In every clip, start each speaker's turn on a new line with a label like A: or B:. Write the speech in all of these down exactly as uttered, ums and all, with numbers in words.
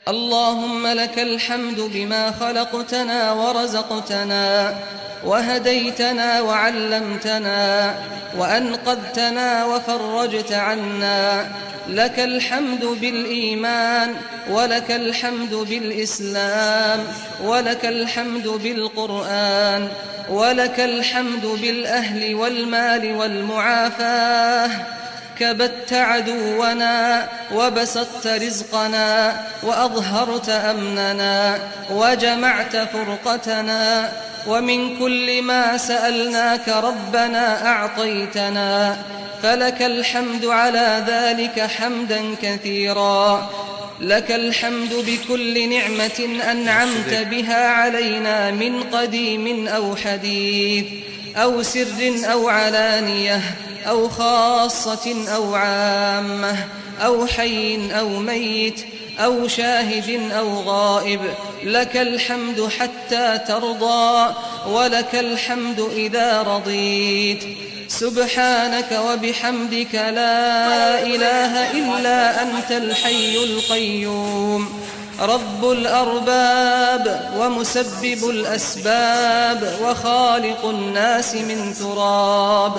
A: اللهم لك الحمد بما خلقتنا ورزقتنا وهديتنا وعلمتنا وأنقذتنا وفرجت عنا. لك الحمد بالإيمان، ولك الحمد بالإسلام، ولك الحمد بالقرآن، ولك الحمد بالأهل والمال والمعافاة. كبت عدونا وبسطت رزقنا وأظهرت أمننا وجمعت فرقتنا، ومن كل ما سألناك ربنا أعطيتنا، فلك الحمد على ذلك حمدا كثيرا. لك الحمد بكل نعمة أنعمت بها علينا من قديم أو حديث أو سر أو علانية أو خاصة أو عامة أو حي أو ميت أو شاهد أو غائب. لك الحمد حتى ترضى، ولك الحمد إذا رضيت. سبحانك وبحمدك لا إله إلا أنت الحي القيوم، رب الأرباب ومسبب الأسباب وخالق الناس من تراب.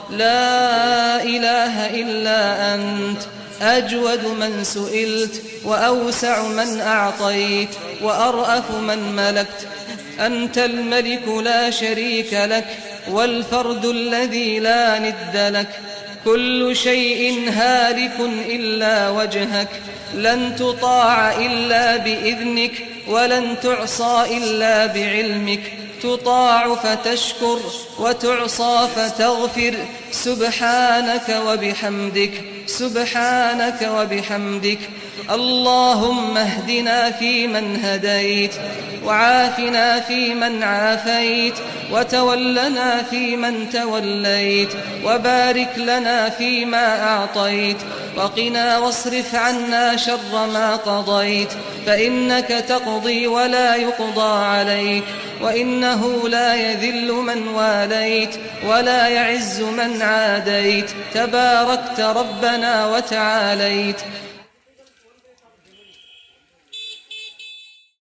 A: لا إله إلا أنت، أجود من سئلت وأوسع من أعطيت وأرأف من ملكت. أنت الملك لا شريك لك، والفرد الذي لا ند لك. كل شيء هالك إلا وجهك، لن تطاع إلا بإذنك، ولن تعصى إلا بعلمك. تطاع فتشكر، وتعصى فتغفر. سبحانك وبحمدك، سبحانك وبحمدك. اللهم اهدنا فيمن هديت، وعافنا فيمن عافيت، وتولنا فيمن توليت، وبارك لنا فيما أعطيت، وقنا واصرف عنا شر ما قضيت، فإنك تقضي ولا يقضى عليك، وإنه لا يذل من واليت ولا يعز من عاديت. تباركت ربنا وتعاليت.